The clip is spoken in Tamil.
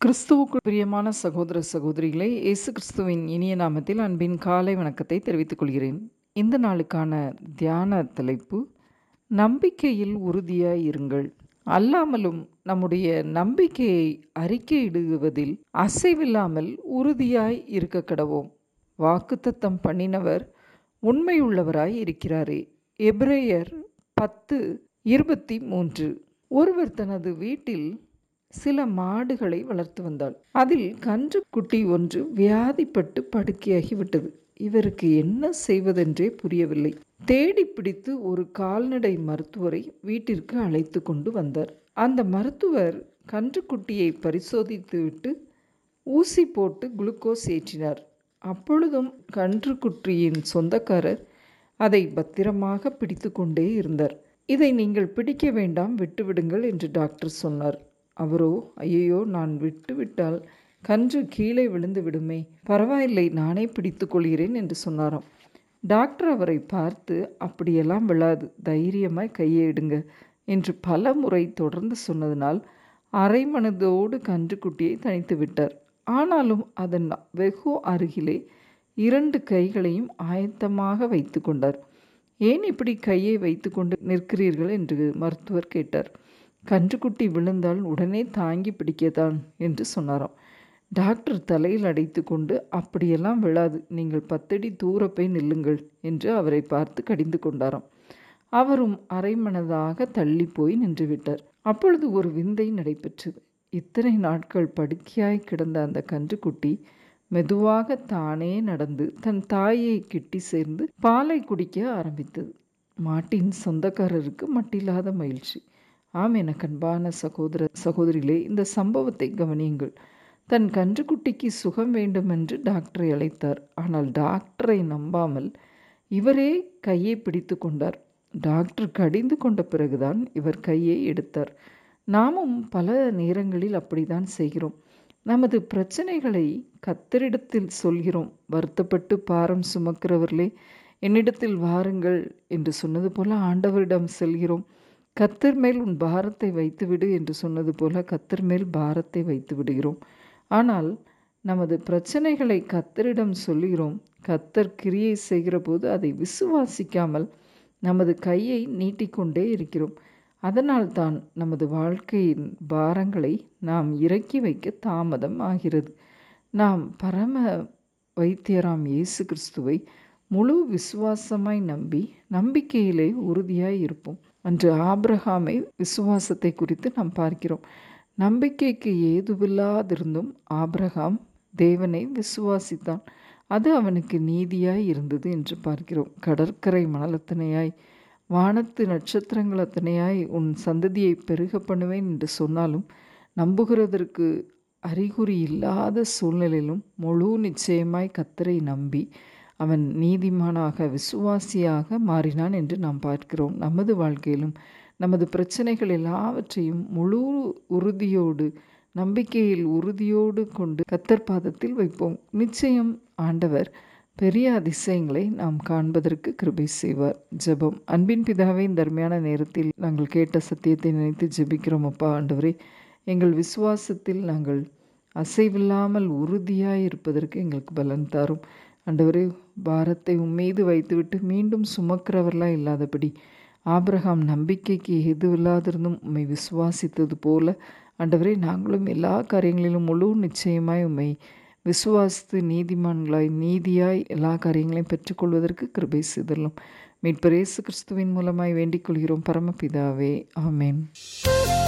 கிறிஸ்துவுக்குள் பிரியமான சகோதர சகோதரிகளை, இயேசு கிறிஸ்துவின் இனிய நாமத்தில் அன்பின் காலை வணக்கத்தை தெரிவித்துக் கொள்கிறேன். இந்த நாளுக்கான தியான தலைப்பு, நம்பிக்கையில் உறுதியாய் இருங்கள். அல்லாமலும் நம்முடைய நம்பிக்கையை அறிக்கையிடுவதில் அசைவில்லாமல் உறுதியாய் இருக்க கடவோம். வாக்குத்தத்தம் பண்ணினவர் உண்மையுள்ளவராய் இருக்கிறாரே. எபிரேயர் 10:23. ஒருவர் தனது வீட்டில் சில மாடுகளை வளர்த்து வந்தாள். அதில் கன்று குட்டி ஒன்று வியாதிப்பட்டு படுக்கையாகிவிட்டது. இவருக்கு என்ன செய்வதென்றே புரியவில்லை. தேடி பிடித்து ஒரு கால்நடை மருத்துவரை வீட்டிற்கு அழைத்து கொண்டு வந்தார். அந்த மருத்துவர் கன்றுக்குட்டியை பரிசோதித்துவிட்டு ஊசி போட்டு குளுக்கோஸ் ஏற்றினார். அப்பொழுதும் கன்றுக்குட்டியின் சொந்தக்காரர் அதை பத்திரமாக பிடித்து கொண்டே இருந்தார். இதை நீங்கள் பிடிக்க வேண்டாம், விட்டுவிடுங்கள் என்று டாக்டர் சொன்னார். அவரோ, ஐயோ, நான் விட்டுவிட்டால் கன்று கீழே விழுந்து விடுமே, பரவாயில்லை, நானே பிடித்து கொள்கிறேன் என்று சொன்னாராம். டாக்டர் அவரை பார்த்து, அப்படியெல்லாம் விழாது, தைரியமாய் கையை எடுங்க என்று பல முறை தொடர்ந்து சொன்னதனால் அரை மனதோடு கன்றுக்குட்டியை தனித்து விட்டார். ஆனாலும் அதன் வெகு அருகிலே 2 கைகளையும் ஆயத்தமாக வைத்து கொண்டார். ஏன் இப்படி கையை வைத்து கொண்டு நிற்கிறீர்கள் என்று மருத்துவர் கேட்டார். கன்றுக்குட்டி விழுந்தால் உடனே தாங்கி பிடிக்கத்தான் என்று சொன்னாராம். டாக்டர் தலையில் அடைத்து கொண்டு, அப்படியெல்லாம் விழாது, நீங்கள் 10 அடி தூர போய் நில்லுங்கள் என்று அவரை பார்த்து கடிந்து கொண்டாராம். அவரும் அரைமனதாக தள்ளி போய் நின்றுவிட்டார். அப்பொழுது ஒரு விந்தை நடைபெற்றது. இத்தனை நாட்கள் படுக்கையாய் கிடந்த அந்த கன்றுக்குட்டி மெதுவாக தானே நடந்து தன் தாயை கிட்டி சேர்ந்து பாலை குடிக்க ஆரம்பித்தது. மாட்டின் சொந்தக்காரருக்கு மட்டில்லாத மகிழ்ச்சி. ஆம், எனக்கு அன்பான சகோதர சகோதரிகளே, இந்த சம்பவத்தை கவனியுங்கள். தன் கன்றுக்குட்டிக்கு சுகம் வேண்டுமென்று டாக்டரை அழைத்தார். ஆனால் டாக்டரை நம்பாமல் இவரே கையை பிடித்து கொண்டார். டாக்டர் கடிந்து கொண்ட பிறகுதான் இவர் கையை எடுத்தார். நாமும் பல நேரங்களில் அப்படித்தான் செய்கிறோம். நமது பிரச்சனைகளை கர்த்தரிடத்தில் சொல்கிறோம். வருத்தப்பட்டு பாரம் சுமக்கிறவர்களே, என்னிடத்தில் வாருங்கள் என்று சொன்னது போல ஆண்டவரிடம் செல்கிறோம். கர்த்தர் மேல் உன் பாரத்தை வைத்துவிடு என்று சொன்னது போல கர்த்தர் மேல் பாரத்தை வைத்து விடுகிறோம். ஆனால் நமது பிரச்சனைகளை கர்த்தரிடம் சொல்கிறோம். கர்த்தர் கிரியை செய்கிற போது அதை விசுவாசிக்காமல் நமது கையை நீட்டிக்கொண்டே இருக்கிறோம். அதனால் தான் நமது வாழ்க்கையின் பாரங்களை நாம் இறக்கி வைக்க தாமதம் ஆகிறது. நாம் பரம வைத்தியராம் இயேசு கிறிஸ்துவை முழு விசுவாசமாய் நம்பி நம்பிக்கையிலே உறுதியாய் இருப்போம். அன்று ஆபிரகாமை விசுவாசத்தை குறித்து நாம் பார்க்கிறோம். நம்பிக்கைக்கு ஏதுவில்லாதிருந்தும் ஆபிரகாம் தேவனை விசுவாசித்தான். அது அவனுக்கு நீதியாய் இருந்தது என்று பார்க்கிறோம். கடற்கரை மணலத்தனையாய், வானத்து நட்சத்திரங்கள் அத்தனையாய் உன் சந்ததியை பெருக பண்ணுவேன் என்று சொன்னாலும் நம்புகிறதற்கு அறிகுறி இல்லாத சூழ்நிலையிலும் முழு நிச்சயமாய் கர்த்தரை நம்பி அவன் நீதிமானாக விசுவாசியாக மாறினான் என்று நாம் பார்க்கிறோம். நமது வாழ்க்கையிலும் நமது பிரச்சனைகள் எல்லாவற்றையும் முழு உறுதியோடு, நம்பிக்கையில் உறுதியோடு கொண்டு கர்த்தர் பாதத்தில் வைப்போம். நிச்சயம் ஆண்டவர் பெரிய அதிசயங்களை நாம் காண்பதற்கு கிருபை செய்வார். ஜெபம். அன்பின் பிதாவே, இந்த அருமையான நேரத்தில் நாங்கள் கேட்ட சத்தியத்தை நினைத்து ஜெபிக்கிறோம். அப்பா ஆண்டவரே, எங்கள் விசுவாசத்தில் நாங்கள் அசைவில்லாமல் உறுதியாய் இருப்பதற்கு எங்களுக்கு பலன் தாரும். ஆண்டவரே, பாரத்தை உம்மீது வைத்துவிட்டு மீண்டும் சுமக்கிறவர்களாக இல்லாதபடி ஆபிரகாம் நம்பிக்கைக்கு எதுவில்லாதிருந்தும் உம்மை விசுவாசித்தது போல ஆண்டவரே, நாங்களும் எல்லா காரியங்களிலும் முழு நிச்சயமாய் உம்மை விசுவாசித்து நீதிமான்களாய் நீதியாய் எல்லா காரியங்களையும் பெற்றுக்கொள்வதற்கு கிருபை செய்தலும் மீட்பர் இயேசு கிறிஸ்துவின் மூலமாய் வேண்டிக் கொள்கிறோம் பரமபிதாவே. ஆமென்.